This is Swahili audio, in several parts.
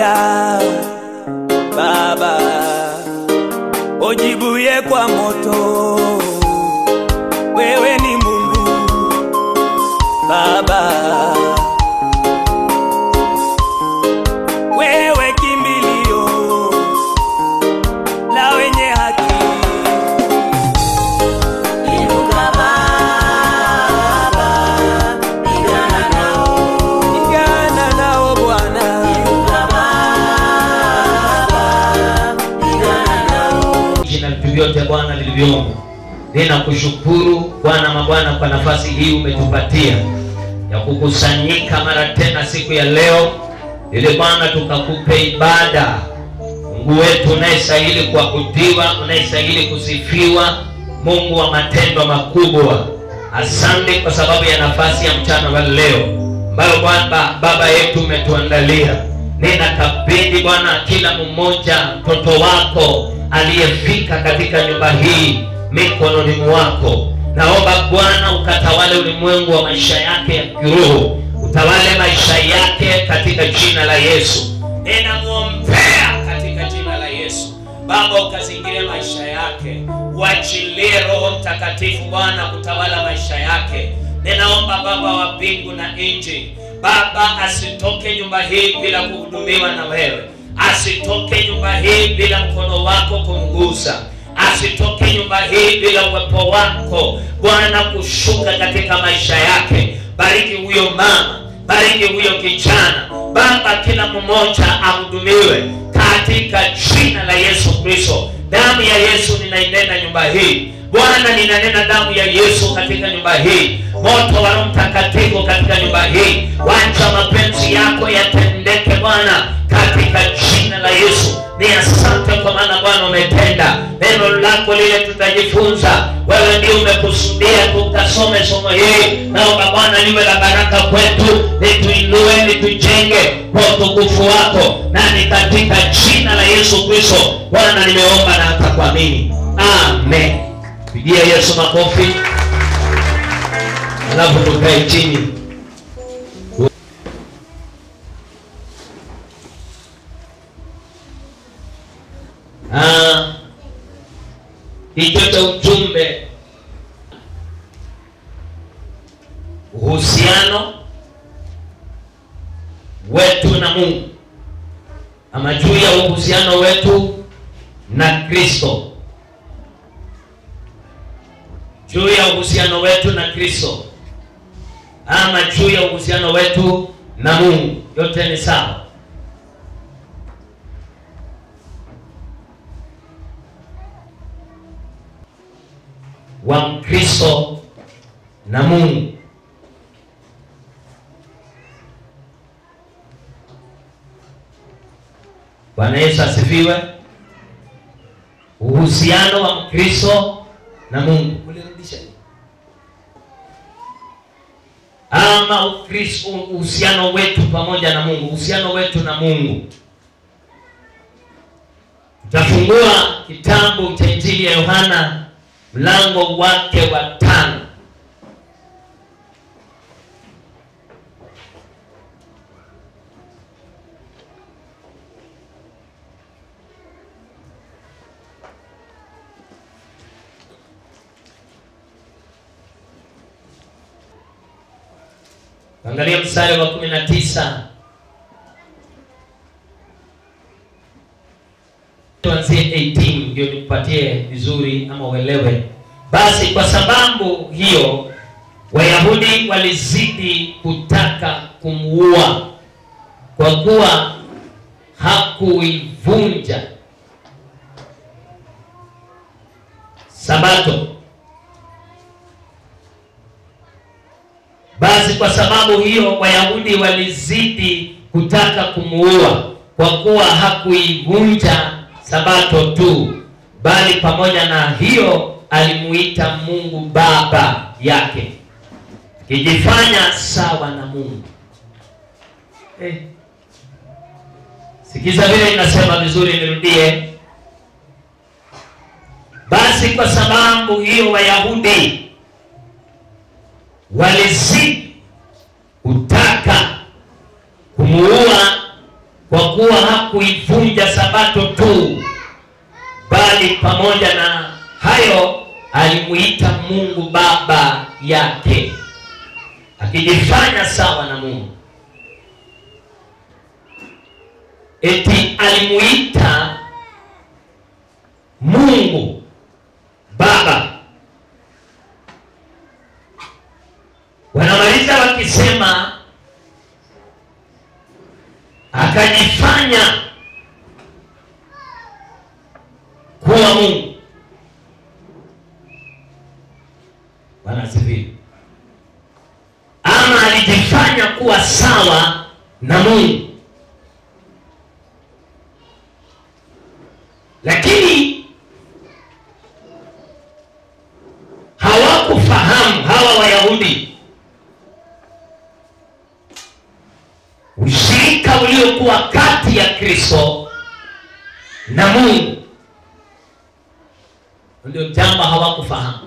Haleluya. Baba, ujibuye kwa moto, wewe ni Mungu. Baba, wewe kimbilio la wenye haki. Inuka Baba, pigana nao Bwana. Inuka Baba, pigana nao. Jina vitu vyote Bwana vilivyomo. Ninakushukuru Bwana mabwana kwa nafasi hii umetupatia ya kukusanyika mara tena siku ya leo, ili Bwana tukakupe ibada. Mungu wetu unayestahili kuabudiwa, unayestahili kusifiwa, Mungu wa matendo makubwa. Asante kwa sababu ya nafasi ya mchana wa leo ambayo Bwana Baba yetu umetuandalia. Ninakabidhi Bwana kila mmoja mtoto wako aliyefika katika nyumba hii mikononi mwako. Naomba Bwana ukatawale ulimwengu wa maisha yake ya kiroho, utawale maisha yake katika jina la Yesu. Ninamuombea katika jina la Yesu. Baba, ukazingirie maisha yake, uachilie Roho Mtakatifu Bwana kutawala maisha yake. Ninaomba Baba wa mbingu na nchi, Baba asitoke nyumba hii bila kuhudumiwa na wewe. Asitoke nyumba hii bila mkono wako kumgusa. Asitoke nyumba hii bila uwepo wako Bwana kushuka katika maisha yake. Bariki huyo mama, bariki huyo kijana. Baba, kila mmoja ahudumiwe katika jina la Yesu Kristo. Damu ya Yesu ninainena nyumba hii Bwana, ninanena damu ya Yesu katika nyumba hii. Moto wa Roho Mtakatifu katika nyumba hii. Wacha mapenzi yako yatendeke Bwana katika jina la Yesu. Ni asante kwa maana Bwana umetenda. Neno lako lile tutajifunza, wewe ndiye umekusudia tukasome somo hili. Naomba Bwana liwe la baraka kwetu, lituinue, litujenge kwa utukufu wako, na ni katika jina la Yesu Kristo Bwana nimeomba na hata kuamini. Amen. Pigia Yesu makofi. Alafu tukae chini. Hicho cha ujumbe, uhusiano wetu na Mungu, ama juu ya uhusiano wetu na Kristo. Juu ya uhusiano wetu na Kristo, ama juu ya uhusiano wetu na Mungu, yote ni sawa. Wa Kristo na Mungu. Bwana Yesu asifiwe. Uhusiano wa Kristo na Mungu. Ulirudisha hiyo. Ama Kristo, uhusiano wetu pamoja na Mungu, uhusiano wetu na Mungu. Tutafungua kitabu cha Injili ya Yohana mlango wake wa 5. Angalia mstari wa 19. Tuanzie 18 ndio nipatie vizuri ama uelewe. Basi kwa sababu hiyo Wayahudi walizidi kutaka kumuua, kwa kuwa hakuivunja Sabato. Basi kwa sababu hiyo Wayahudi walizidi kutaka kumuua, kwa kuwa hakuivunja Sabato tu, bali pamoja na hiyo alimuita Mungu Baba yake, kijifanya sawa na Mungu. Sikiza vile inasema vizuri, nirudie. Basi kwa sababu hiyo Wayahudi walizidi kutaka kumuua, kwa kuwa hakuivunja sabato tu, bali pamoja na hayo alimuita Mungu baba yake, akijifanya sawa na Mungu. Eti alimuita Mungu baba. Wanamaliza wakisema akajifanya kuwa Mungu. Bwana asifiwe. Ama alijifanya kuwa sawa na Mungu. Lakini hawakufahamu hawa Wayahudi ushirika uliokuwa kati ya Kristo na Mungu. Ndio jambo hawakufahamu.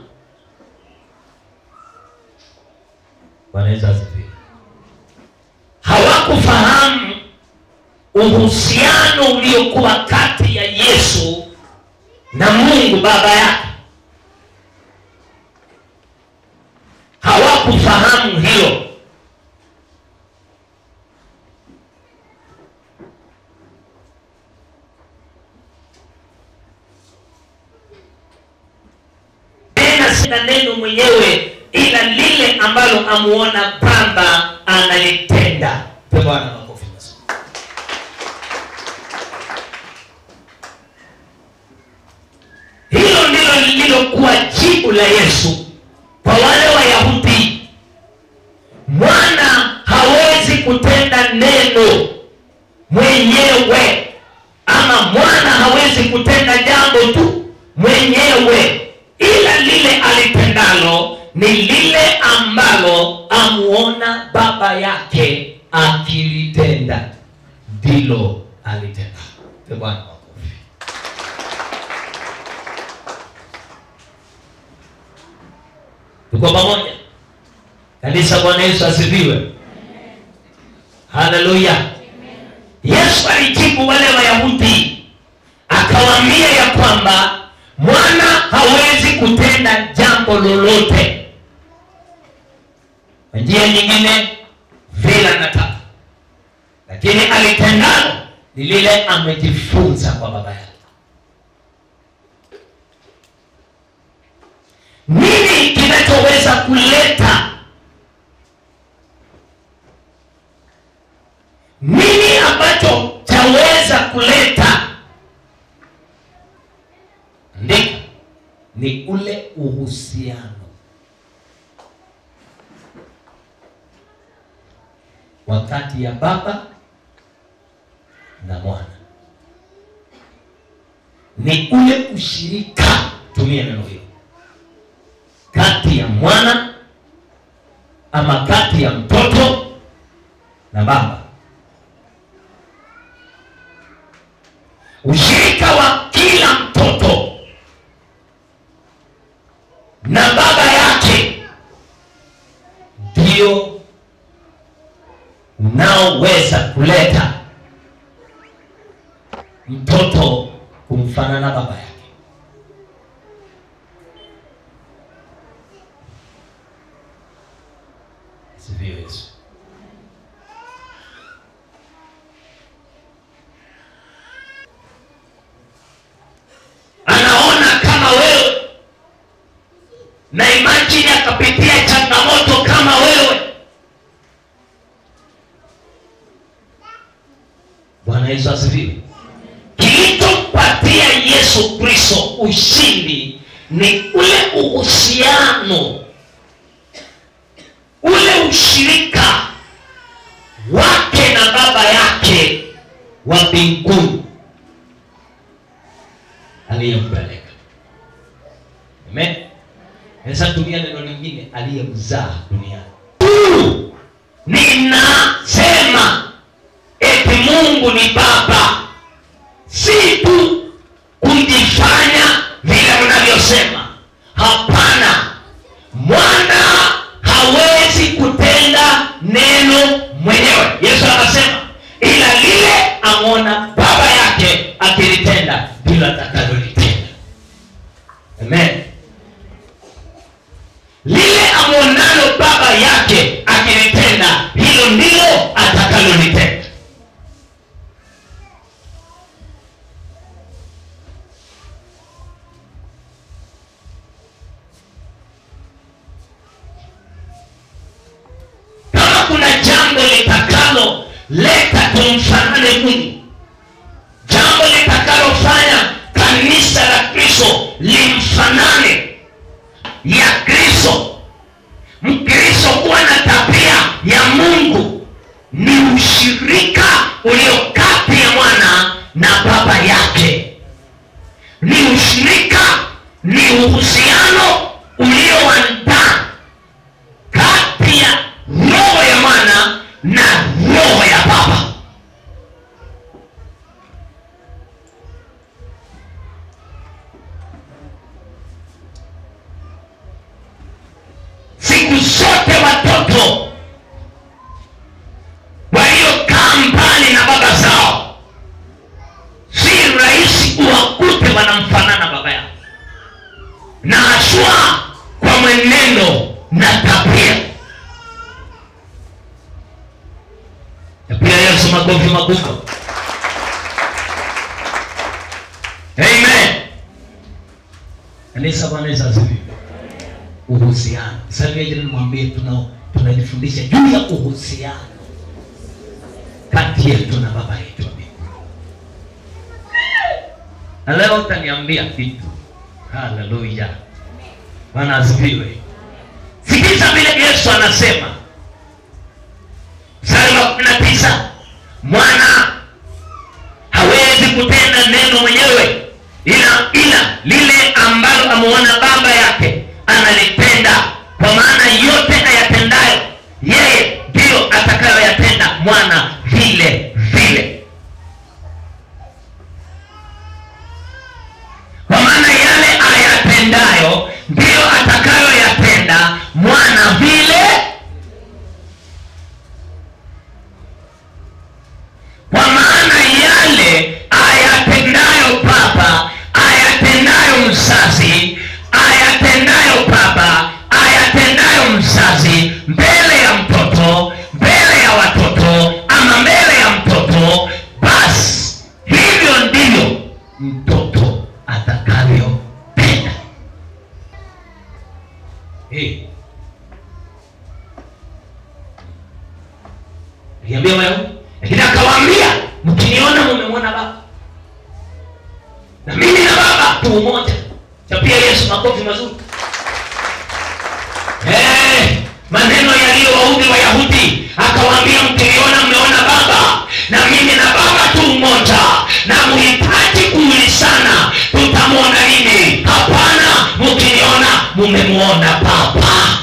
Bwana Yesu asifiwe. Hawakufahamu uhusiano uliokuwa kati ya Yesu na Mungu baba yake. Hawakufahamu hilo. Sina neno mwenyewe ila lile ambalo amuona Baba analitenda. Pe Bwana makofi mazuri. Hilo ndilo lililokuwa jibu la Yesu kwa wale Wayahudi. Mwana hawezi kutenda neno mwenyewe, ama mwana hawezi kutenda jambo tu mwenyewe, ila lile alitendalo ni lile ambalo amuona baba yake akilitenda, ndilo alitenda. Kwa Bwana makofi. Tuko pamoja kanisa? Bwana Yesu asifiwe. Haleluya. Yesu alijibu wale Wayahudi akawaambia ya kwamba mwana hawezi kutenda jambo lolote kwa njia nyingine vile anataka, lakini alitendalo ni lile amejifunza kwa baba yake. Nini kinachoweza kuleta, nini ambacho chaweza kuleta ni ule uhusiano wakati ya baba na mwana. Ni ule ushirika, tumia neno hilo, kati ya mwana ama kati ya mtoto na baba. Ushirika wa kila mtoto na baba yake ndio unaoweza kuleta mtoto kumfanana na baba yake. Sivyo Yesu? Anaona kama wewe, na imagine akapitia changamoto kama wewe. Bwana Yesu asifiwe. Kilichopatia Yesu Kristo ushindi ni ule uhusiano, ule ushirika wake na baba yake wa mbinguni aliyempeleka. Amen. Sasa tumia neno lingine, aliyemzaa duniani. Ninasema eti Mungu ni baba, si tu kujifanya vile unavyosema. Hapana, mwana hawezi kutenda neno mwenyewe. Yesu anasema ila lile amona baba baba yake akilitenda, hilo ndilo atakalolitenda. Kama kuna jambo litakalo leta tumfanane Mungu, jambo litakalofanya kanisa la Kristo limfanane ya Kristo, Mkristo kuwa na tabia ya Mungu, ni ushirika ulio kati ya mwana na baba yake. Ni ushirika, ni uhusiano ulioandaa kati ya roho ya mwana na roho ya baba. Siku zote watoto waliokaa mbali na baba zao, si rahisi uwakute wanamfanana baba yao, na haswa kwa mwenendo na tabia. Pia Yesu, makofi makubwa. Amen. Kanisa, Bwana Yesu asifiwe. Uhusiano. Sasa jirani mwambie tunajifundisha juu ya uhusiano kati yetu na baba yetu wa mbinguni. Na leo utaniambia kitu. Haleluya. Bwana asifiwe. Sikiza vile Yesu anasema. Mstari wa 19, mwana hawezi kutenda neno mwenyewe, ila lile ambalo amuona baba yake analitenda, kwa maana yote ayatendayo yeye ndio atakayoyatenda mwana vile vile. Kwa maana yale ayatendayo ndio atakayoyatenda mwana vile. Kwa maana yale ayatendayo baba, ayatendayo mzazi, ayatendayo baba, ayatendayo mzazi mbele ya mtoto, mbele ya watoto, ama mbele ya mtoto, basi hivyo ndivyo mtoto atakavyotenda. Niambia wewe, lakini akawaambia, mkiniona mmemwona baba, na mimi na baba tu mmoja. Chapia Yesu makofi mazuri. Maneno yaliyowaudhi Wayahudi, akawaambia, mkiniona mmeona baba, na mimi na baba tu mmoja, na mhitaji kuulizana tutamwona nini? Hapana, mkiniona mmemwona baba.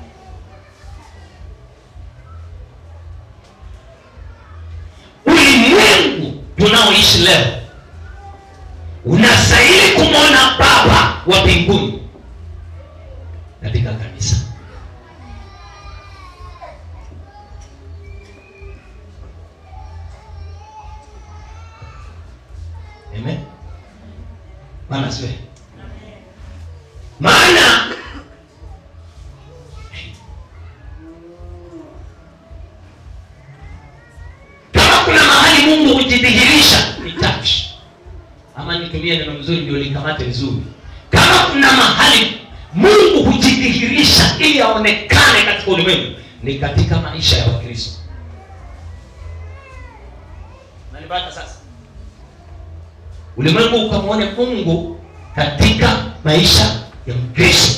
Ulimwengu tunaoishi leo unastahili kumwona baba wa mbinguni katika kanisa. Amen. Bwana asifiwe. Maana kama kuna mahali Mungu hujidhihirisha ni church. Ama nitumie neno mzuri ndio likamate vizuri. Kama kuna mahali Mungu hujidhihirisha ili aonekane katika ulimwengu, ni katika maisha ya Wakristo. Nanipata sasa? Ulimwengu ukamwone Mungu katika maisha ya Mkristo.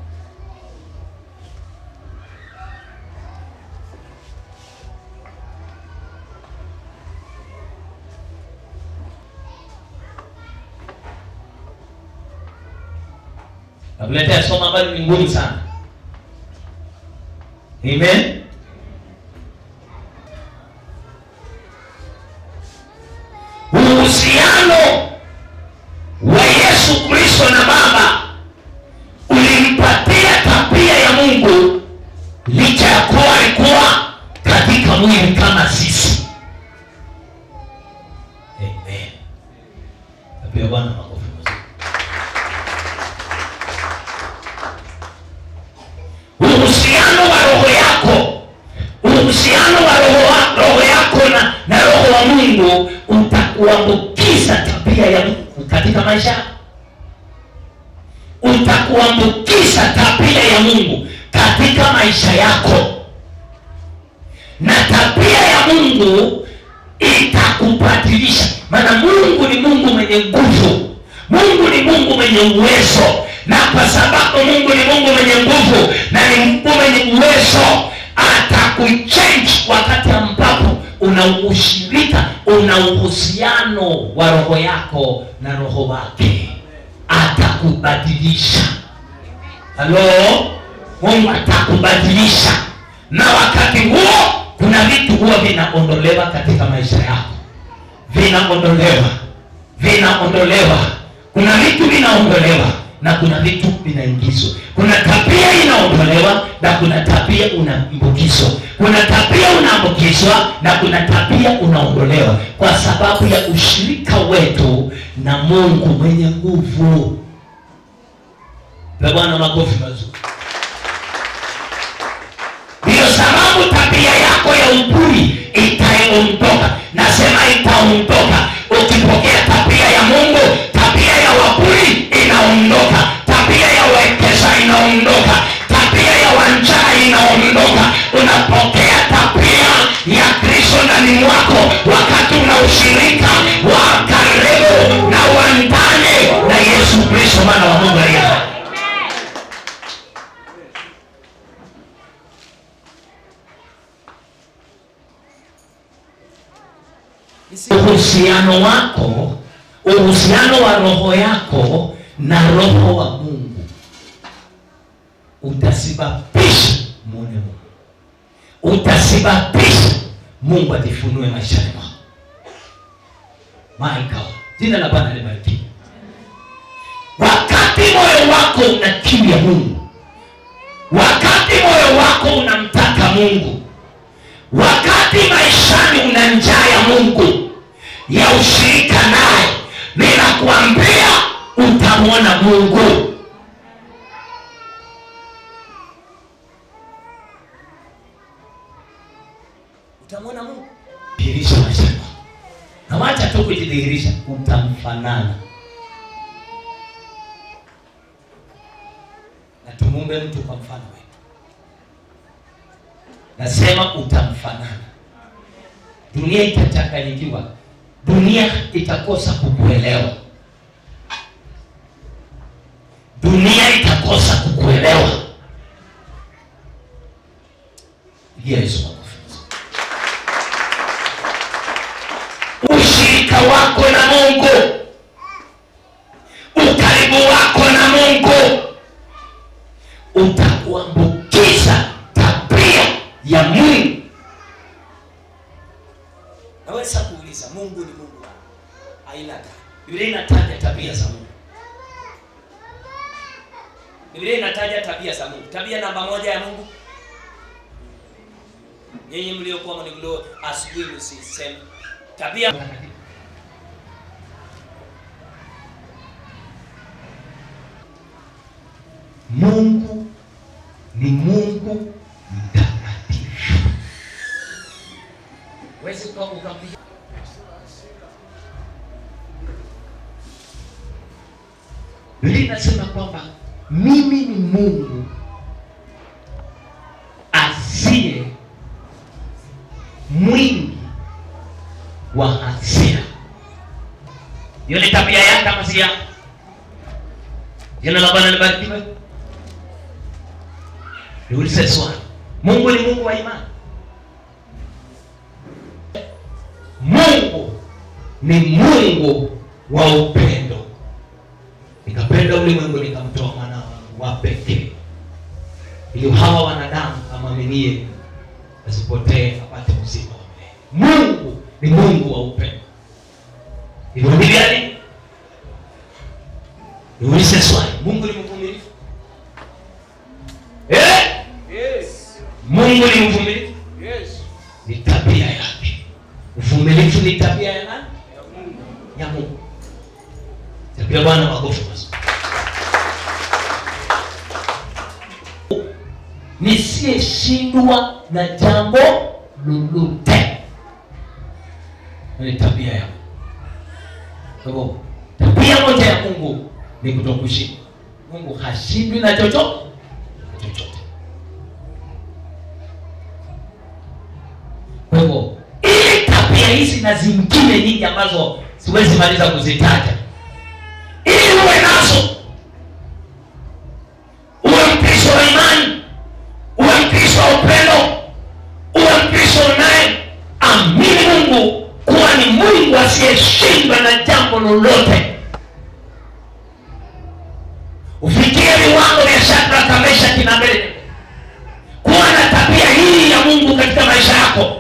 Nakuletea somo ambalo ni ngumu sana. Amen. Uhusiano wa Yesu Kristo na Baba ulimpatia tabia ya Mungu, licha ya kuwa alikuwa katika mwili kama sisi. Amen. Tapia Bwana makofi mazuri. Uhusiano wa uhusiano wa roho yako na roho wa Mungu utakuambukiza tabia ya Mungu katika maisha yako. Utakuambukiza tabia ya Mungu katika maisha yako, na tabia ya Mungu itakubadilisha. Maana Mungu ni Mungu mwenye nguvu, Mungu ni Mungu mwenye uwezo, na kwa sababu Mungu ni Mungu mwenye nguvu na ni Mungu mwenye uwezo, atakuchange wakati ambapo una ushirika, una uhusiano wa roho yako na roho wake. Atakubadilisha. Halo, Mungu atakubadilisha. Na wakati huo kuna vitu huwa vinaondolewa katika maisha yako. Vinaondolewa. Kuna vitu vinaondolewa na kuna vitu vinaingizwa. Kuna tabia inaondolewa na kuna tabia unaambukizwa. Kuna tabia unaambukizwa na kuna tabia unaondolewa kwa sababu ya ushirika wetu na Mungu mwenye nguvu. Bwana, makofi mazuri. Ndio sababu tabia yako ya uburi itaondoka. Nasema itaondoka. Ukipokea tabia ya Mungu, tabia ya waburi inaondoka, tabia ya wekeza inaondoka, tabia ya wanjaa inaondoka. Unapokea tabia ya Kristo ndani mwako wakati una ushirika wa karibu na wa ndani na Yesu Kristo mwana wa Mungu aliye hai. Uhusiano wa roho yako na roho wa Mungu utasababisha muone Mungu. Utasababisha Mungu atifunue maishani mwako. My God, jina la Bwana libarikiwe. Wakati moyo wako una kiu ya Mungu, wakati moyo wako unamtaka Mungu, wakati maishani una njaa ya Mungu, ya ushirika naye, ninakuambia utamwona Mungu. Utamwona Mungu. Dhihirisha maisha yako. Na wacha tu kujidhihirisha, utamfanana. Na tumuombe mtu kwa mfano wetu. Nasema utamfanana. Dunia itachanganyikiwa. Dunia itakosa kukuelewa. Dunia itakosa kukuelewa. Yesu makofi. Ushirika wako na Mungu, ukaribu wako na Mungu utakuambukiza tabia ya Mungu. Naweza kuuliza, Mungu ni Mungu aina gani? Biblia inataja tabia za Mungu. Biblia inataja tabia za Mungu. Tabia namba moja ya Mungu, nyinyi mliokuwa mniglo asubuhi msiseme tabia. Mungu ni Mungu mtakatifu. Wewe ukampiga. Biblia inasema kwamba mimi ni Mungu asiye mwingi wa hasira. Hiyo ni tabia yake kama si yako. Jina la Bwana libarikiwe. Niulize swali. Mungu ni Mungu wa imani. Mungu ni Mungu wa upendo. Nikapenda ulimwengu nikamtoa mwana wangu wa pekee, ili hawa wanadamu amwaminie asipotee apate uzima wa milele. Mungu ni Mungu wa upendo. Hivyo ndivyo alivyo. Niulize swali. Mungu ni mvumilivu? Yes. Mungu ni mvumilivu? Yes. Ni tabia yake. Uvumilivu ni tabia ya nani? Ya Mungu. Ya Mungu. Tabia Bwana makofi mazuri. Nisiyeshindwa na jambo lolote. Ni tabia ya Mungu. Kwa hivyo tabia moja ya Mungu ni kutokushinda. Mungu hashindwi na chochote. Kwa hivyo ili tabia hizi na zingine nyingi ambazo siwezi maliza kuzitaja, ili uwe nazo, uwe Mkristo wa imani, uwe Mkristo wa upendo, uwe Mkristo naye amini Mungu kuwa ni Mungu asiyeshindwa na jambo lolote. Ufikie viwango vya Shadraka, Meshaki na Abednego, kuwa na tabia hii ya Mungu katika maisha yako.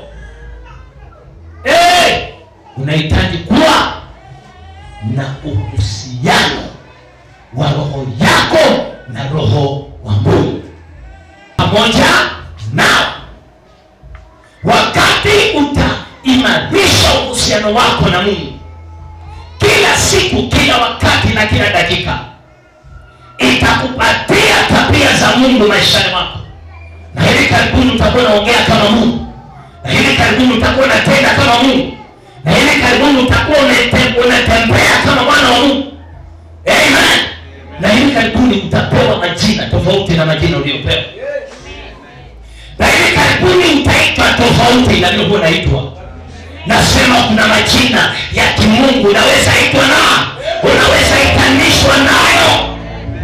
Unahitaji kuwa na uhusiano wa roho yako na roho wa Mungu pamoja nao. Wakati utaimarisha uhusiano wako na Mungu kila siku, kila wakati na kila dakika, itakupatia tabia za Mungu maishani mwako. Na hivi karibuni utakuwa unaongea kama Mungu, na hivi karibuni utakuwa unatenda kama Mungu, na hivi karibuni utakuwa unatembea kama mwana wa Mungu. Amen. Na hivi karibuni utapewa majina tofauti na majina uliyopewa. Na hivi karibuni utaitwa tofauti na vile unaitwa. Nasema kuna majina ya kimungu unaweza itwa na, unaweza itanishwa nayo.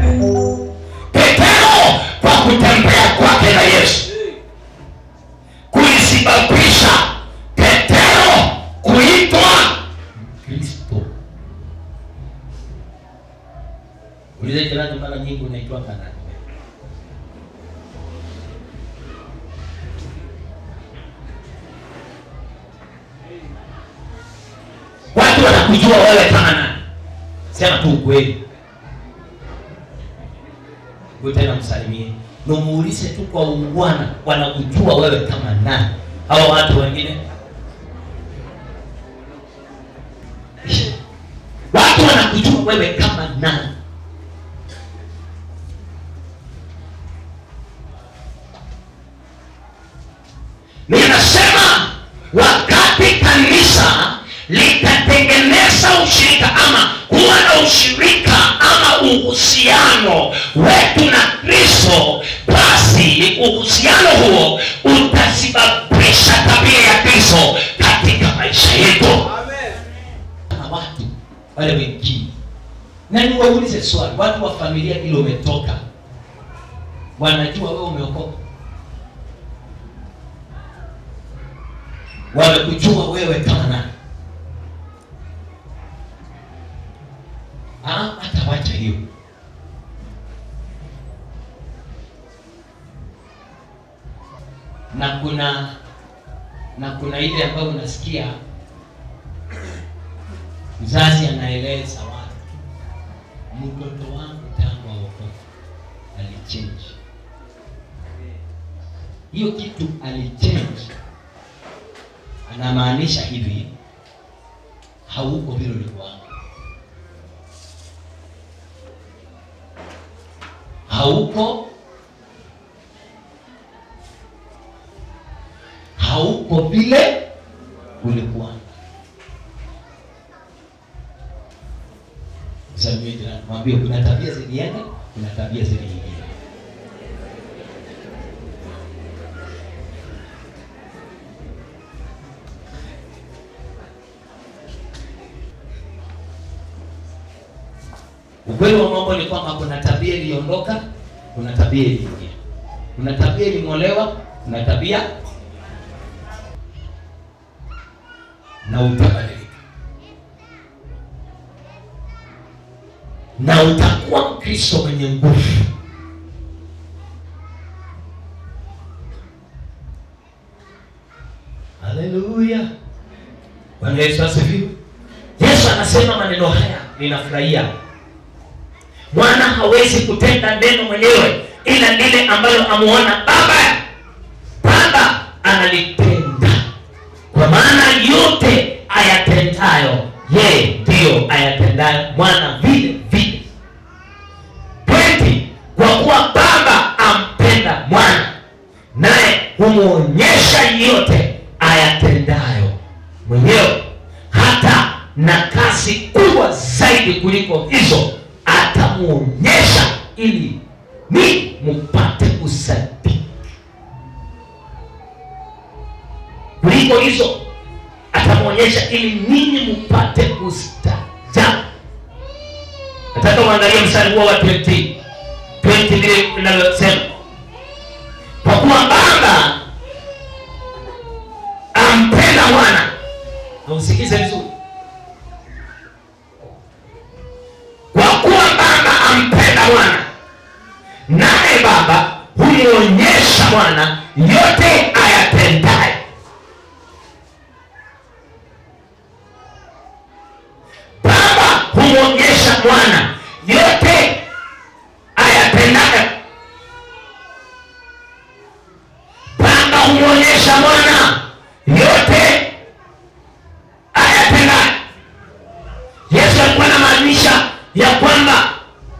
Petero kwa kutembea kwake na Yesu kulisababisha Petero kuitwa Kristo. Ulize jirani, mara nyingi unaitwa nani? Watu wanakujua wewe kama nani? Sema tu ukweli. Wewe tena msalimie. Na muulize tu kwa ungwana, wanakujua wewe kama nani? Hao watu wengine. Watu wanakujua wewe kama nani? Ninasema wakati kanisa litatengeneza ushirika ama kuwa na ushirika ama uhusiano wetu na Kristo, basi uhusiano huo utasababisha tabia ya Kristo katika maisha yetu. Amen. Na watu wale wengine, na niwaulize swali, watu wa familia ile umetoka wanajua wewe umeokoka? Wanakujua wewe kama nani? Hata wacha hiyo. Na kuna ile ambayo unasikia mzazi anaeleza watu, mtoto wangu tangu aokoke alichange. Hiyo kitu alichange anamaanisha hivi, hauko vile ulikuwa. Hauko vile ulikuwa. Msalimie jirani, mwambie kuna tabia zilienda, kuna tabia ziliingia. Ukweli wa mambo ni kwamba kuna tabia iliondoka, kuna tabia iliingia. Kuna tabia ilimolewa, kuna tabia na utabadilika. Na utakuwa Mkristo mwenye nguvu. Haleluya. Bwana Yesu asifiwe. Yesu anasema maneno haya ninafurahia. Mwana hawezi kutenda neno mwenyewe ila lile ambalo amuona Baba analitenda. Kwa maana yote ayatendayo yeye ndio ayatendayo Mwana vile vile. Kwa kuwa Baba ampenda Mwana, naye humuonyesha yote mwenyewe, hata na kazi kubwa zaidi kuliko hizo atamuonyesha, ili ni mpate usadiki. Kuliko hizo atamuonyesha, ili ninyi mpate ustaajabu. Nataka uangalie mstari huo wa 20 vile linalosema, kwa kuwa Baba ampenda Mwana. Na usikize vizuri, kwa kuwa Baba ampenda Mwana, naye Baba humuonyesha Mwana yote ayatendayo. Baba humuonyesha Mwana yote ayatendayo. Baba humuonyesha Mwana yote ayatendayo. Yesu alikuwa anamaanisha ya kwamba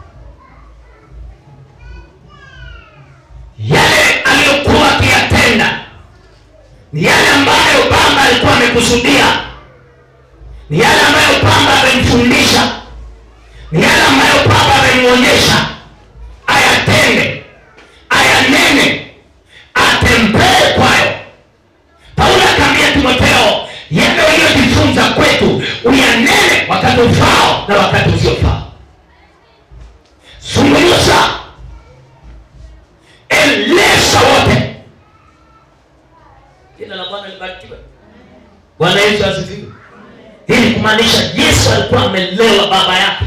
yale aliyokuwa akiyatenda ni yale ambayo Baba alikuwa amekusudia, ni yale ambayo Baba amemfundisha, ni yale ambayo Baba amemuonyesha ayatende, ayanene, atembee kwayo. Paulo akamwambia Timotheo, yale uliyojifunza kwetu uyanene wakati ufao na wakati usiofao. Zungumza, eleza wote. Jina la Bwana libarikiwe. Bwana Yesu asifiwe. Hii ni kumaanisha Yesu alikuwa amelewa baba yake.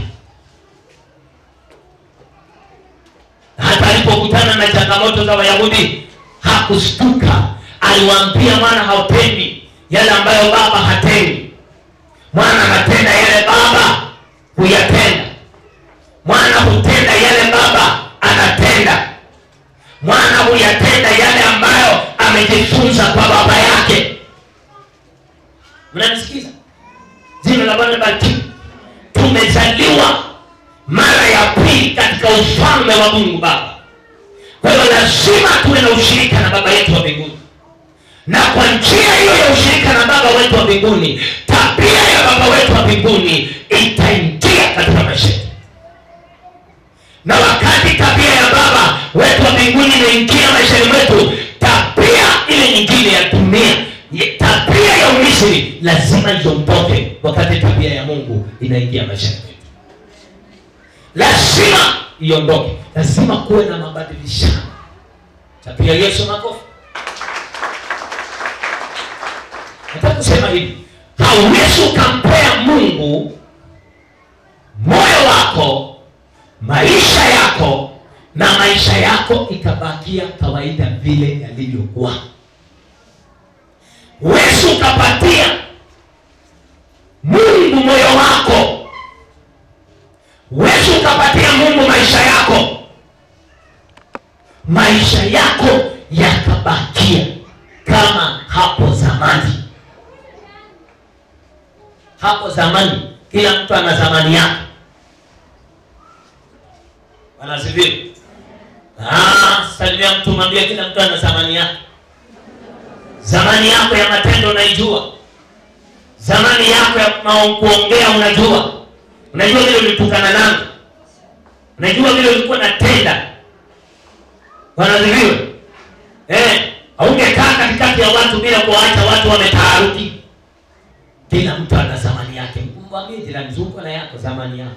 Hata alipokutana na changamoto za Wayahudi hakushtuka. Aliwaambia Mwana hautendi yale ambayo Baba hatendi. Mwana anatenda yale Baba huyatenda. Mwana hutenda yale Baba anatenda. Mwana huyatenda yale ambayo amejifunza kwa baba yake. Mnanisikiza? Jina la Bwana libarikiwe. Tumezaliwa mara ya pili katika ufalme wa Mungu Baba. Kwa hiyo lazima tuwe na ushirika na Baba yetu wa mbinguni. Na kwa njia hiyo ya ushirika na Baba wetu wa mbinguni, tabia ya Baba wetu wa mbinguni itaingia katika maisha yetu. Na wakati tabia ya Baba wetu wa mbinguni inaingia maishani mwetu, tabia ile nyingine ya dunia, tabia ya Misri lazima iondoke. Wakati tabia ya Mungu inaingia maishani mwetu, lazima iondoke. Lazima kuwe na mabadilishano. Tabia Yesu makofi. Nataka kusema hivi, hauwezi ukampea Mungu moyo wako, maisha yako, na maisha yako ikabakia kawaida vile yalivyokuwa. Huwezi ukapatia Mungu moyo wako, huwezi ukapatia Mungu maisha yako, maisha yako yakabakia kama hapo zamani. Hapo zamani kila mtu ana zamani yake. Wanasifiwa. Salimia mtu, mwambie kila mtu ana zamani yake. Zamani yako ya matendo unaijua. Zamani yako ya kuongea unajua. Unajua vile ulitukana nani. Unajua vile ulikuwa unatenda. Wanasifiwa. Haungekaa katikati ya watu bila kuacha watu wametaharuki. Kila mtu ana zamani yake. Mwambie jirani zako na yako zamani yako.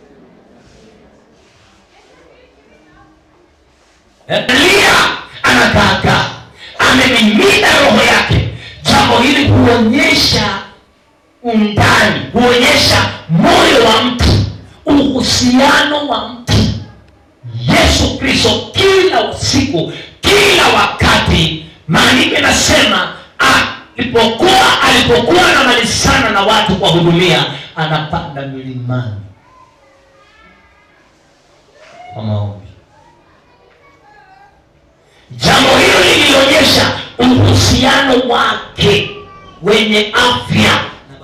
Elia anataka amemimina roho yake. Jambo hili huonyesha undani, huonyesha moyo wa mtu, uhusiano wa mtu. Yesu Kristo kila usiku, kila wakati, maandiko yanasema alipokuwa anamalizana na watu kwa hudumia, anapanda milimani kwa maombi. Jambo hilo lilionyesha uhusiano wake wenye afya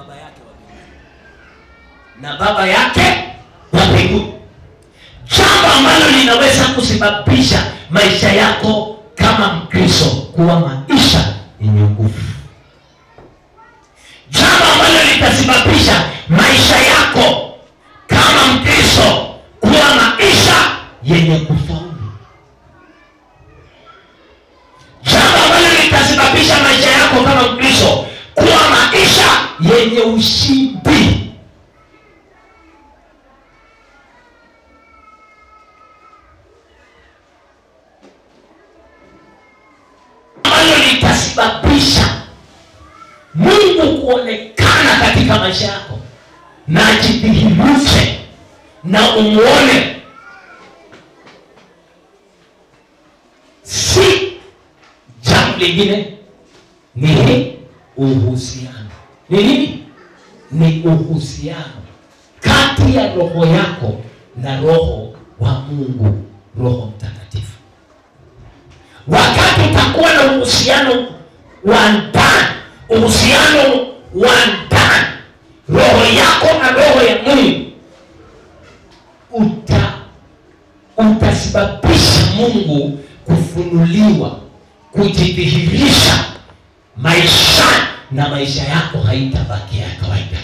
na baba yake wa mbinguni. Jambo ambalo linaweza kusababisha maisha yako kama Mkristo kuwa maisha yenye nguvu. Jambo litasababisha maisha yako kama Mkristo kuwa maisha yenye kufaulu. Jambo ambalo litasababisha maisha yako kama Mkristo kuwa maisha yenye ushindi. Ambalo litasababisha Mungu kuonekana katika maisha yako na ajidhihirishe na umuone. Si jambo lingine, ni uhusiano. Ni nini? Ni uhusiano kati ya roho yako na roho wa Mungu, Roho Mtakatifu. Wakati utakuwa na uhusiano wa ndani, uhusiano wa ndani, roho yako na roho ya Mungu, utasababisha Mungu kufunuliwa, kujidhihirisha maisha, na maisha yako haitabaki ya kawaida.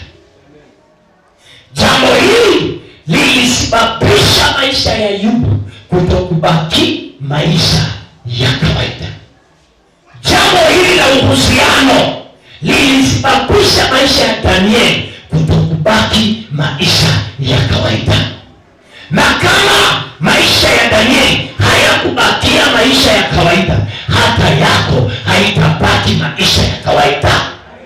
Jambo hili lilisababisha maisha ya Ayubu kutokubaki maisha ya kawaida. Jambo hili la uhusiano lilisababisha maisha ya Danieli kutokubaki maisha ya kawaida. Na kama maisha ya Danieli hayakubakia maisha ya kawaida, hata yako haitabaki maisha ya kawaida.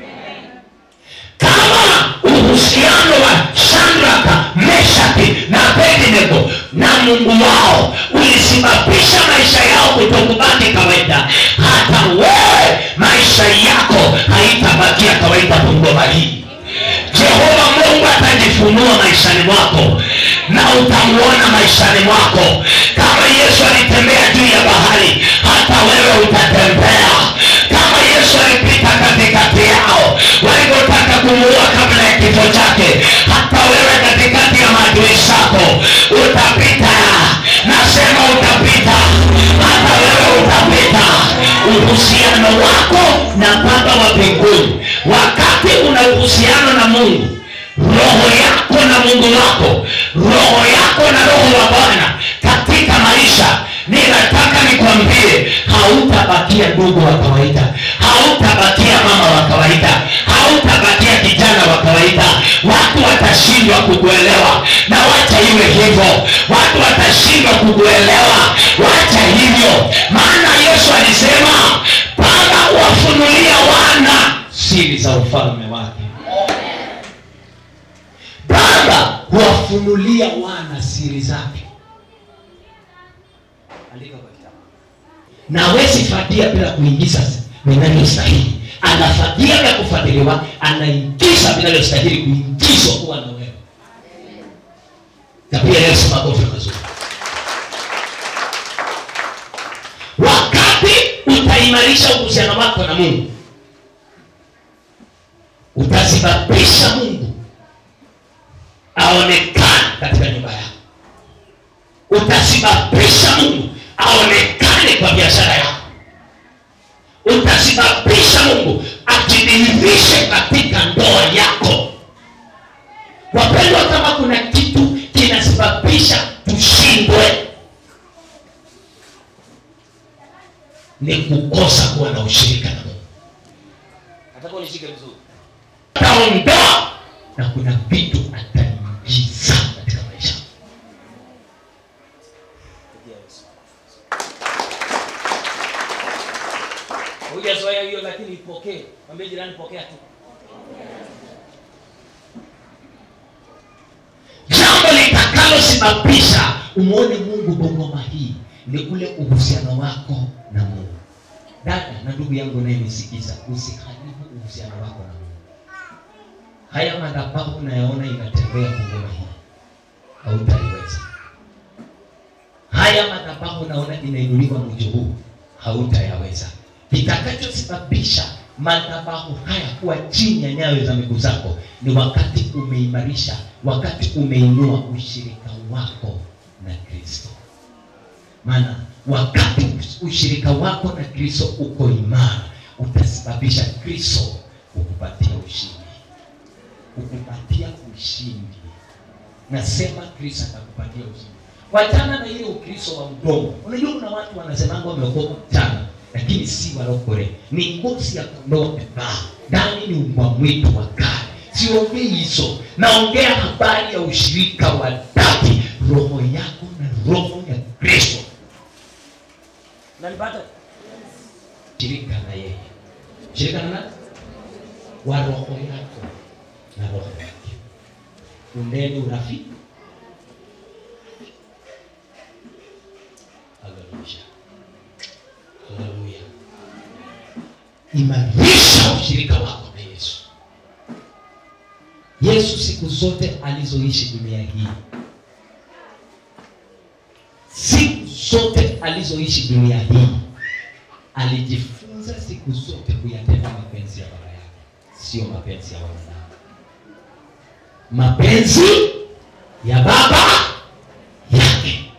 Kama uhusiano wa Shadraka, Meshaki na Abednego na Mungu wao ulisababisha maisha yao kutokubaki kawaida, hata wewe maisha yako haitabakia kawaida ngoma hii. Jehova Mungu atajifunua maishani mwako na utamuona maishani mwako. Kama Yesu alitembea juu ya bahari, hata wewe utatembea. Kama Yesu alipita katikati yao walipotaka kumuua kabla ya kifo chake, hata wewe katikati ya maadui zako utapita. Nasema utapita, hata wewe utapita. Uhusiano wako na Baba wa mbinguni, wakati una uhusiano na Mungu, roho yako na Mungu wako, roho yako na roho wa Bwana katika maisha, ninataka nikwambie, hautabakia ndugu wa kawaida, hautabakia mama wa kawaida, hautabakia kijana wa kawaida. Watu watashindwa kukuelewa, na wacha iwe hivyo. Watu watashindwa kukuelewa, wacha hivyo. Maana Yesu alisema, Baba wafunulia wana siri za ufalme wake. Baba huwafunulia wana siri zake. Andika kwa kitabu. Na hawezi fadia bila kuingiza vinayostahili. Anafadia bila kufuatiliwa, anaingiza vinayostahili kuingizwa kuwa na wewe. Na pia Yesu makofi mazuri. Wakati utaimarisha uhusiano wako na Mungu, utasababisha Mungu aonekane katika nyumba yako. Utasababisha Mungu aonekane kwa biashara yako. Utasababisha Mungu ajidhihirishe katika ndoa yako. Wapendwa, kama kuna kitu kinasababisha tushindwe, ni kukosa kuwa na ushirika na Mungu. Nataka unishike vizuri. Ataondoa na kuna vitu ataingiza katika maisha. Hujazoea hiyo, lakini ipokee. Mwambie jirani, pokea tu. Jambo litakalosababisha umuone Mungu bongoma hii ni ule uhusiano wako na Mungu. Dada na ndugu yangu naye nisikiza, usiharibu uhusiano wako na Mungu. Haya madhabahu unayaona inatembea bongoma hii, hautaiweza. Haya madhabahu unaona inainuliwa mji huu, hautayaweza. Kitakachosababisha madhabahu haya kuwa chini ya nyayo za miguu zako ni wakati umeimarisha, wakati umeinua ushirika wako na Kristo. Maana wakati ushirika wako na Kristo uko imara, utasababisha Kristo kukupatia ushindi. nasema Kristo atakupatia uzima. Wachana na ile Ukristo wa mdomo. Unajua kuna watu wanasemanga wameokoka mchana, lakini si walokole. Ni ngozi ya kondoo wamevaa, ndani ni mbwa mwitu wa kale. Siongei hizo, naongea habari ya ushirika wa dhati, roho yako na roho ya Kristo. Nalipata Shirika na yeye. Shirika na nani? Wa roho yako na roho yake. Undeni urafiki. Haleluya. Haleluya. Imarisha ushirika wako na Yesu. Yesu siku zote alizoishi dunia hii, siku zote alizoishi dunia hii, alijifunza siku zote kuyatenda mapenzi ya Baba yake, sio mapenzi ya wanadamu. Mapenzi ya Baba yake.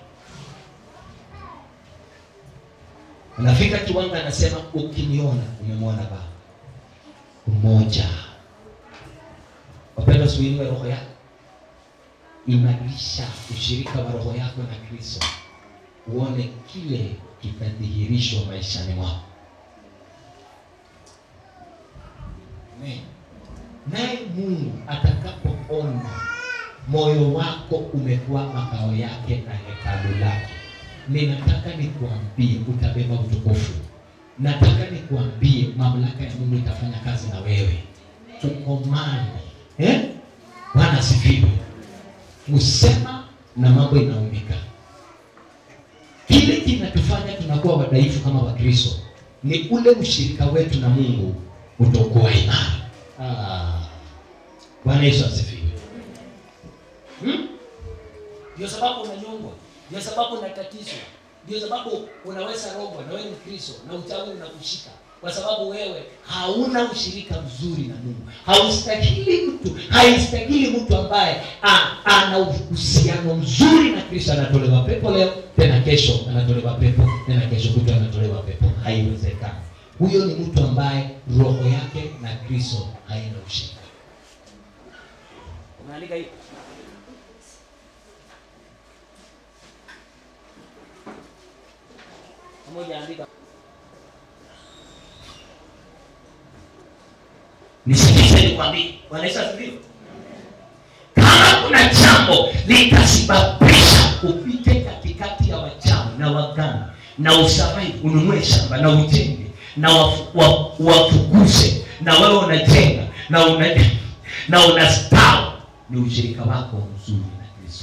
Anafika kiwango anasema ukiniona umemwona Baba. Umoja. Wapenda suinwe roho yako. Imarisha ushirika wa roho yako na Kristo. Uone kile kitadhihirishwa maishani mwako. Amen. Naye Mungu atakapoona moyo wako umekuwa makao yake na hekalu lake, ninataka nikuambie utabeba utukufu. Nataka nikuambie mamlaka ya Mungu itafanya kazi na wewe. Ukomani. Bwana asifiwe. Usema na mambo inaumbika. Kile kinatufanya tunakuwa wadhaifu kama Wakristo ni ule ushirika wetu na Mungu utakuwa imara. Bwana Yesu asifiwe. ndio sababu unanyongwa, ndio sababu unatatizwa, ndio sababu unaweza roho na wewe ni Kristo na uchawi unakushika, kwa sababu wewe hauna ushirika mzuri na Mungu. Haistahili mtu ambaye ana uhusiano mzuri na Kristo anatolewa pepo leo, tena kesho anatolewa pepo, tena kesho kutwa anatolewa pepo. Haiwezekani. Huyo ni mtu ambaye roho yake na Kristo haina ushirika. Unaandika hiyo? Mmoja andika. Nisikize nikwambie, Bwana Yesu asifiwe. Kama kuna jambo litasababisha upite katikati ya wachawi na waganga na usabai, ununue shamba na ujenge na wafukuze na wewe unajenga na unastawi, ni ushirika wako mzuri na Kristo.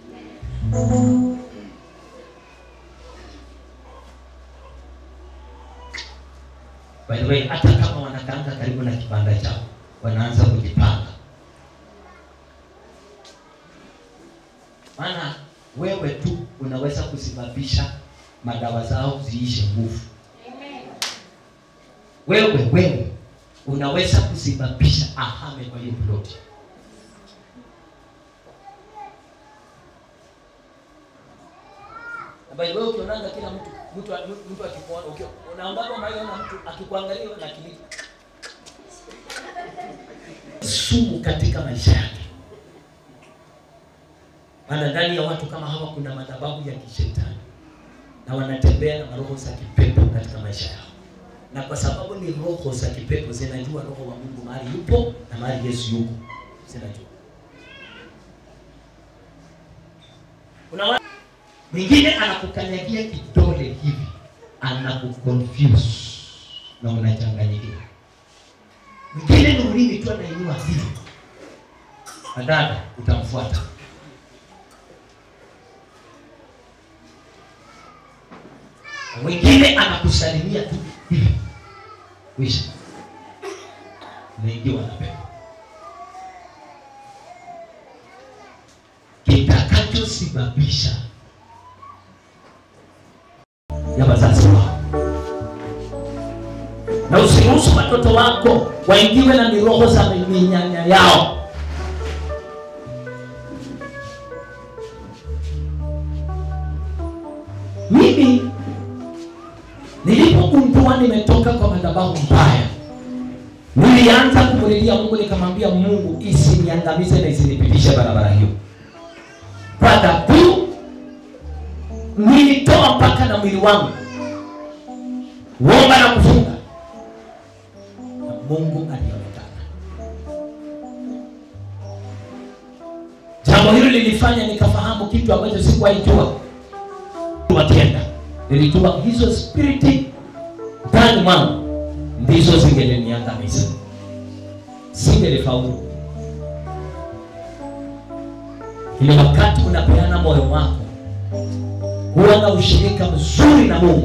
By the way, hata kama wanakaanga karibu na kibanda chao, wanaanza kujipanga. Maana wewe tu unaweza kusababisha madawa zao ziishe nguvu. Wewe unaweza kusababisha ahame kwa hiyo ploti. By the way, ukionanga kila mtu akikuona, unaangalia maana mtu akikuangalia na akili sumu katika maisha yake. Maana ndani ya watu kama hawa kuna madhabahu ya kishetani na wanatembea na roho za kipepo katika maisha yao. Na kwa sababu ni roho za kipepo zinajua roho wa Mungu mahali yupo na mahali Yesu yuko. Zinajua. Mwingine anakukanyagia kidole hivi, anakuconfuse na unachanganyikiwa. Mwingine ni ulimi tu anainua hivi, adada utamfuata. Mwingine anakusalimia tu hivi, wisha naingiwa na pepo. Kitakachosababisha ya wazazi wao. Na usiruhusu watoto wako waingiwe na miroho za minyanya yao. Mimi nilipogundua nimetoka kwa madhabahu mbaya, nilianza kumlilia Mungu, nikamwambia Mungu isiniangamize na isinipitishe barabara hiyo. kwa dhabihu nilitoa mpaka na mwili wangu, kuomba na kufunga, na Mungu alionekana. Jambo hilo lilifanya nikafahamu kitu ambacho sikuwahi jua. Wakienda nilijua hizo spiriti ndani mwangu ndizo zingeliniangamiza, singelifaulu. Ile wakati unapeana moyo wako, kuwa na ushirika mzuri na Mungu,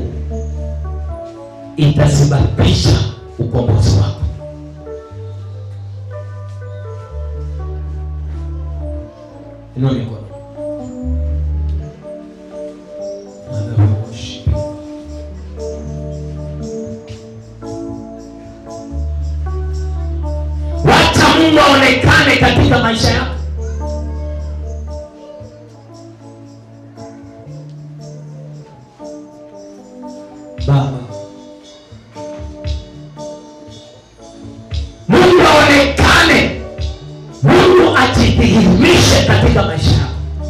itasababisha ukombozi wako. Inua mikono. Wacha Mungu aonekane katika maisha yako. Baba, Mungu aonekane, Mungu ajidhihirishe katika maisha yako.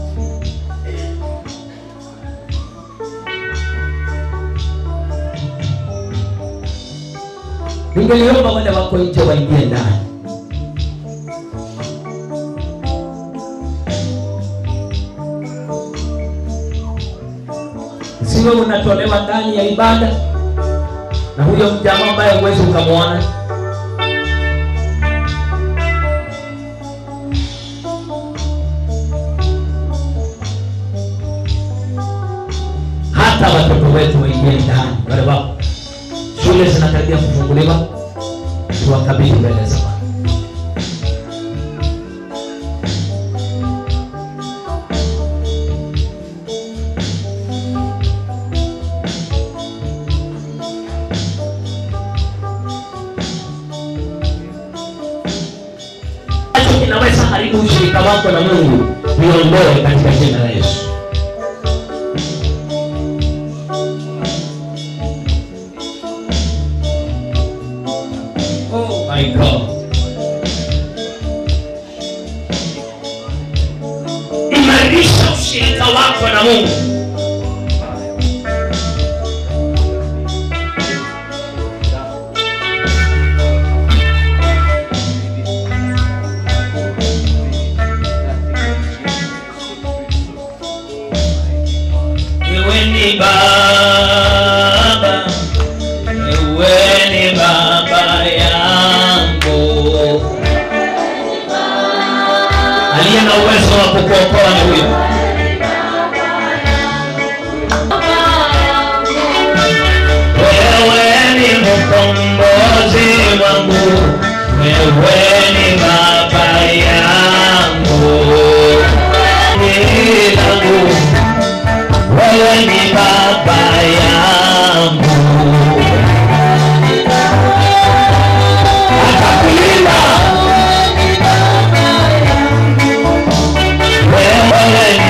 Ningeliomba wale wako nje waingie ndani. Siwe unatolewa ndani ya ibada na huyo mjamaa ambaye huwezi ukamwona. Hata watoto wetu waingie ndani, wale wako shule zinakaribia kufunguliwa, tuwakabidhi mbele za Bwana. Inaweza haribu ushirika wako na Mungu, niondoe katika jina la Yesu. Oh my God. Imarisha ushirika wako na Mungu. Baba, wewe ni baba yangu, aliye na uwezo wa kukuokoa ni huyo. Wewe ni mkombozi wangu, wewe ni baba yangu, wewe ni baba yangu, atakulinda. Wewe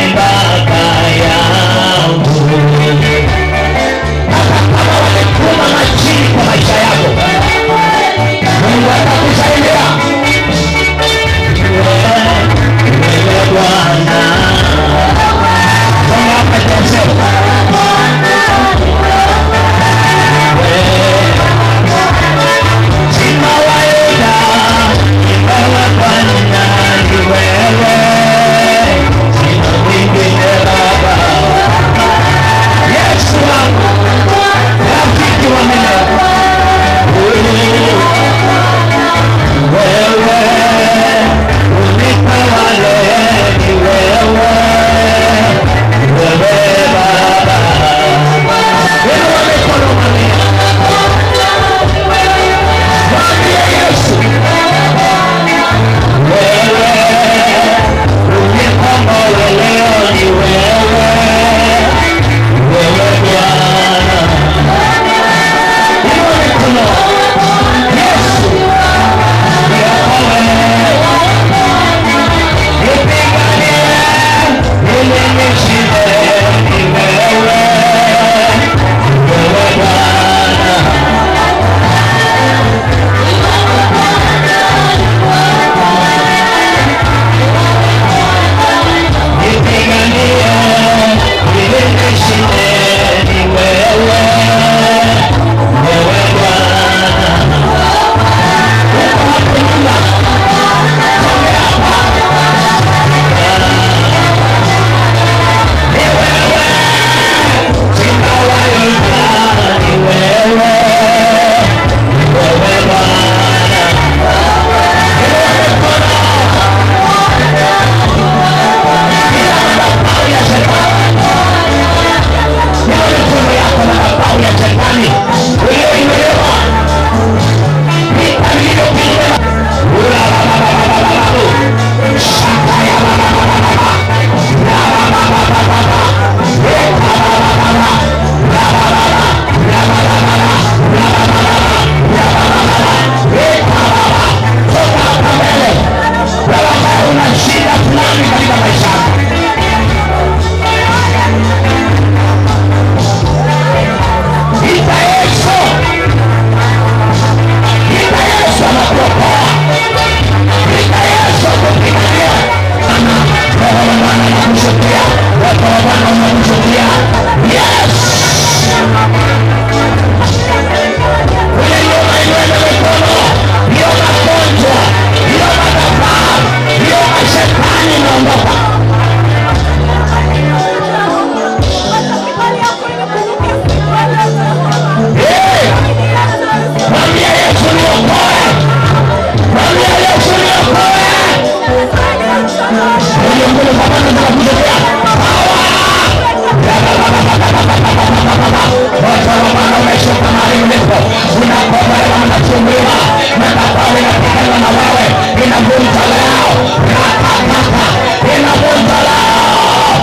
inavunja leo. Rakataka inavunja leo.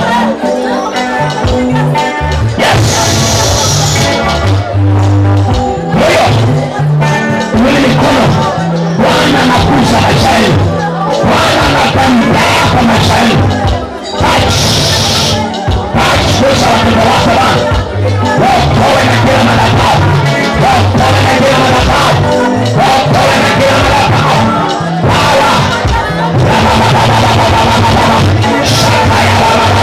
Yes. Moyo. Mwili mikono. Bwana anakuza maisha yenu. Bwana anatembea kwa maisha yenu. Touch. Kuza watoto wako Bwana. Wokowe na kila madhabahu. Wokowe na kila madhabahu. Wokowe na kila madhabahu. Power. Shakaya.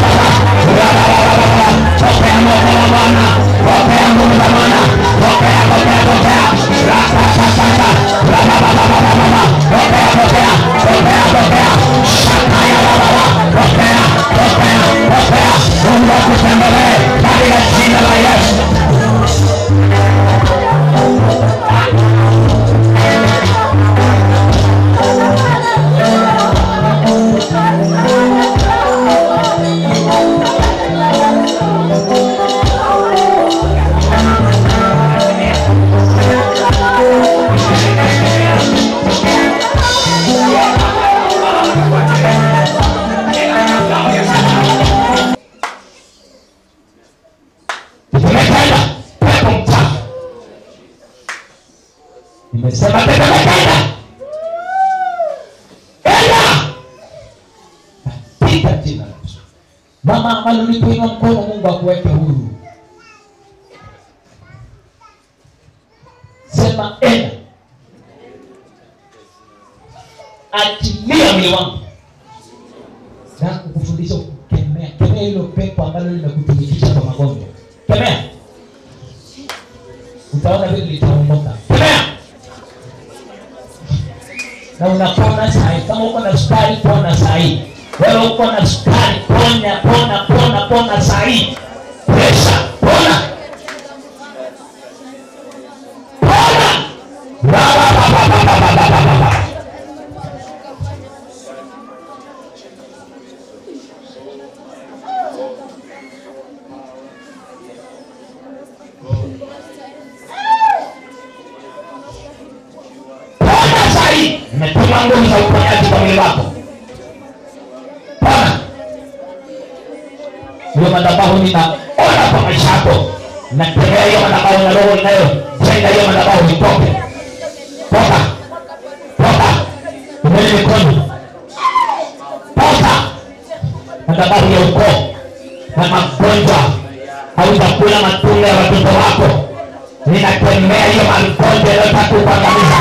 Pokea moto wa Bwana. Pokea nguvu za Bwana. Pokea. Rakasasasa. Pokea. Shakaya. Pokea. Mungu akutembelee katika jina la Yesu. Nimesema tetemekana. Enda. Pita jina la Yesu. Mama alipoinua mkono, Mungu akuweke huru. Sema enda. Achilia mwili wangu. Na kukufundisha kukemea. Kemea hilo pepo ambalo linakutumikisha kwa magonjwa. Kemea. Utaona vile litaondoka. Kemea. Na unapona sahi. Kama uko na sukari, pona sahi. Wewe uko na sukari, pona sahi. Pressure, pona. Nimetuma nguvu za uponyaji kwa mwili wako. Pona. Hiyo madhabahu ninaona kwa maisha yako. Natembea hiyo madhabahu na roho inayojenga hiyo madhabahu itoke. Toka. Umeni mikono. Toka. Madhabahu ya ukoo na magonjwa. Hautakula matunda ya watoto wako. Ninakemea hiyo magonjwa yanayotaka kukuangamiza.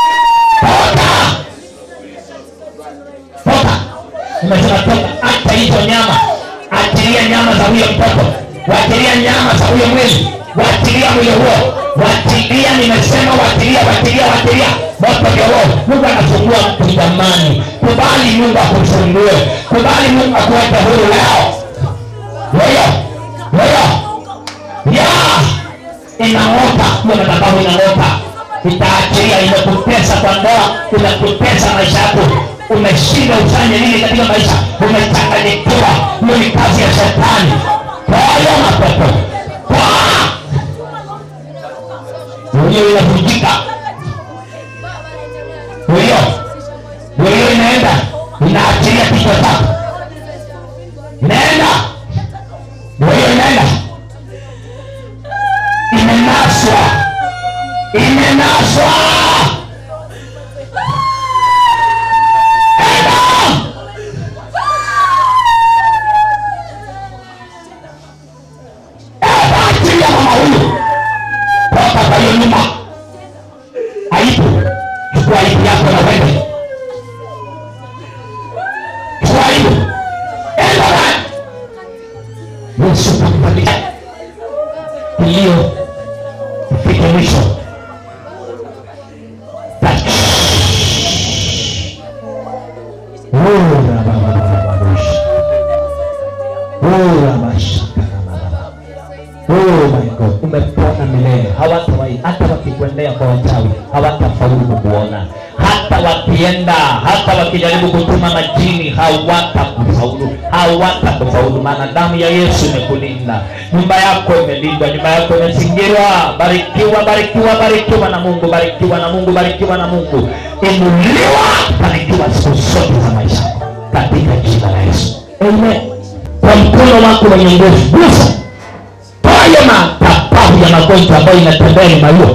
Nimesema toka. Acha hizo nyama. Achilia nyama za huyo mtoto. Wachilia nyama za huyo mwili. Wachilia mwili huo. Wachilia, nimesema wachilia. Moto ndio huo. Mungu anafungua mtu jamani. Kubali Mungu akufungue. Kubali Mungu akuweke huru leo. Wewe. Inaota. Hiyo madhabahu inaota. Itaachilia, imekutesa kwa ndoa, imekutesa maisha yako. Umeshinda ufanye nini katika maisha? Umechanganyikiwa. Hiyo ni kazi ya shetani. Kwa hiyo mapepo. Hiyo inavunjika. Hiyo inaenda. Inaachilia kichwa chako. Inaenda. Hiyo inaenda. Imenaswa. Aibu. Chukua aibu yako na wewe. Chukua aibu. wakienda, hata wakijaribu kutuma majini hawatakufaulu, maana damu ya Yesu imekulinda. Nyumba yako imelindwa, nyumba yako imezingirwa. Barikiwa, barikiwa, barikiwa na Mungu, barikiwa na Mungu, barikiwa na Mungu. Inuliwa, barikiwa siku zote za maisha katika jina la Yesu. Amen. Kwa mkono wako wenye nguvu, gusa toa madhabahu ya magonjwa ambayo inatembea nyuma hiyo.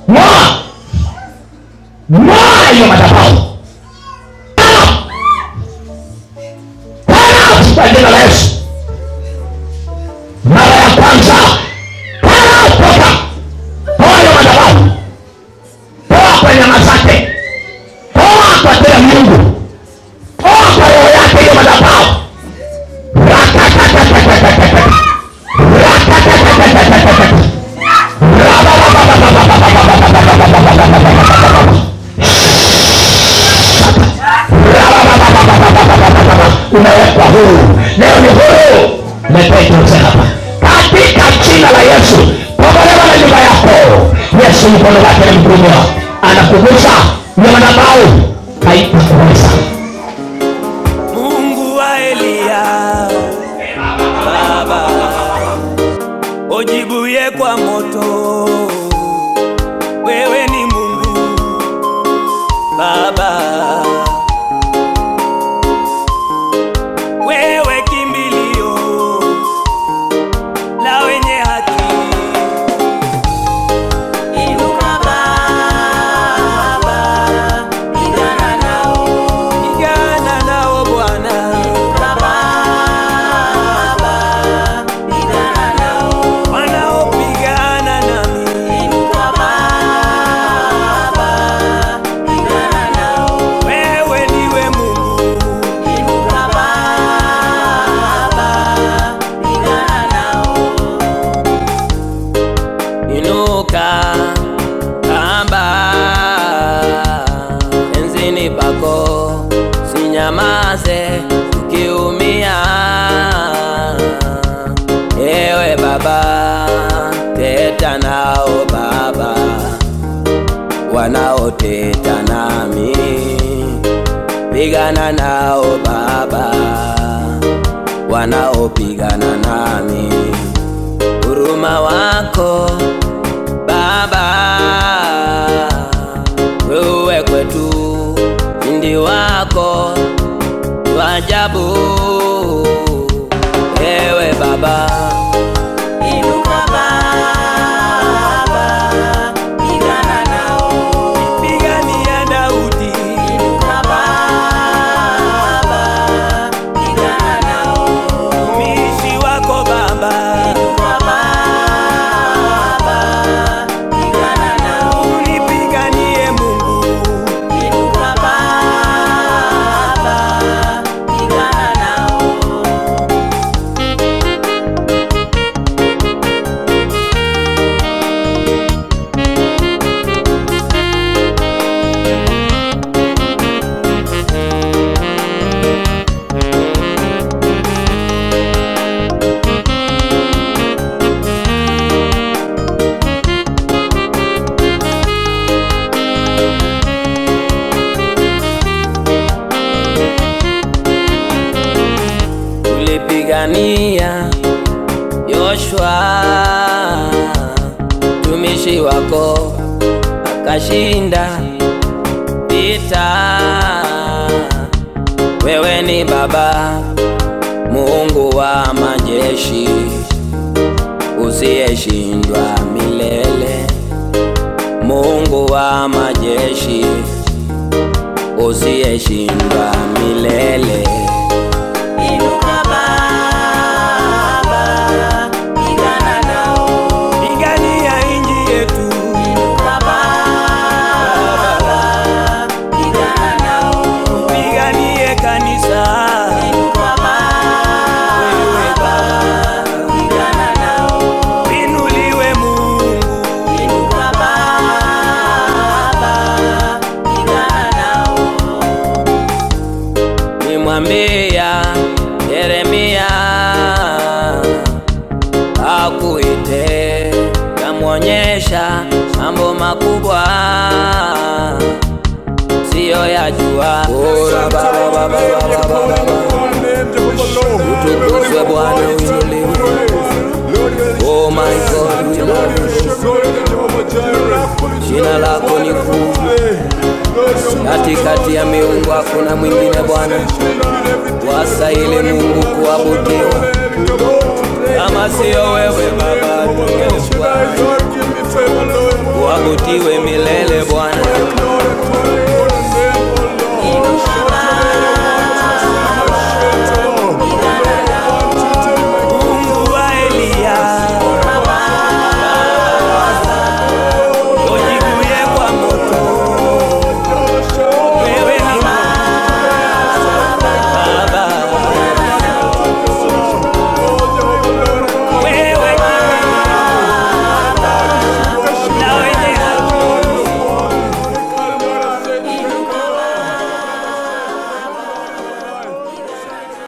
Ng'oa hiyo madhabahu. Kwa jina la Yesu. Mara ya kwanza toka. Toa hiyo madhabahu. Toa kwa nyama zake. Toa kwa tena Mungu. Toa kwa roho yake hiyo madhabahu. Unawekwa huru. Leo ni huru. Letete hapa katika jina la Yesu. Kombolewa na nyumba yako. Yesu mkono wake ni mkubwa, anakugusa na madhabahu haitakuweza. Mungu wa Elia, Baba ujibuye kwa moto. Wewe ni Mungu Baba, wewe kimbilio la wenye haki. Inuka Baba, pigana nao Bwana. Inuka Baba, pigana nao wanaopigana nami. Inuka Baba, pigana nao. Wewe ndiwe Mungu. Inuka Baba, pigana nao. Inuka Baba, enzini pako sinyamaze ukiumia. Ewe Baba, teta nao Baba wanaoteta nami. Pigana nao Baba wanaopigana nami. Huruma wako Baba, wewe kwetu ndi wako wajabu. Ewe Baba, inuka Baba, pigana nao. Pigania Daudi. Inuka Baba, pigana nao. Mtumishi wako Baba. Inuka Baba, pigana nao. Unipiganie Mungu. Inuka Baba, pigana nao. Ulipigania Yoshua mtumishi wako akashinda vita. Wewe ni Baba Mungu wa majeshi, usiyeshindwa milele. Mungu wa majeshi, usiyeshindwa milele. Inuka Baba, pigana nao. Pigania inji yetu. Inuka Baba, pigana nao. Piganie kanisa. Inuka Baba, pigana nao. Inuliwe Mungu. Inuka Baba, pigana nao. Nimwambia Yeremia akuite, kamwonyesha mambo makubwa siyo ya ninajua. Ora baba baba baba baba, utukuzwe Bwana, uinuliwe. Oh my God, we love you. Jina lako ni kuu, katikati ya miungu hakuna mwingine Bwana. Wastahili Mungu kuabudiwa, kama sio wewe Baba tungekuwa. Uabudiwe milele Bwana.